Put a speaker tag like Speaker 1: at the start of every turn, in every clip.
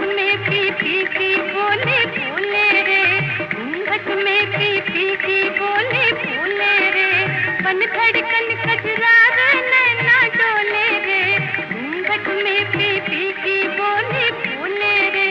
Speaker 1: में P P की बोले बोले रे, घूंघट में पी पी की बोले बोले रे, बन धड़कन कजरार नैना डोले रे, घूंघट में पी पी की बोले बोले रे।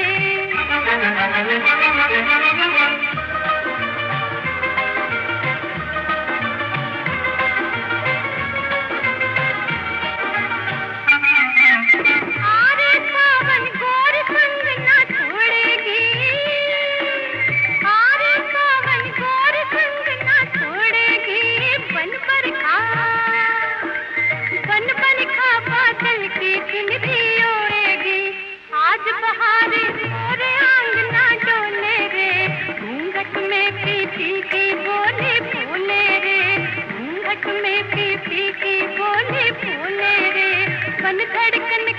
Speaker 1: आज बहारे मोरे आंगना डोले रे, घूंघट में पी पी की बोले बोले रे, घूंघट में पी पी की बोले बोले रे, बन धड़कन